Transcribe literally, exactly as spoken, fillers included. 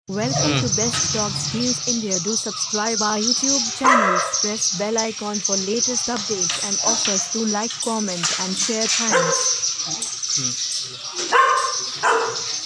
Welcome to Best Dogs News India. Do subscribe our YouTube channel, press bell icon for latest updates and offers. Do like, comment and share. Thanks.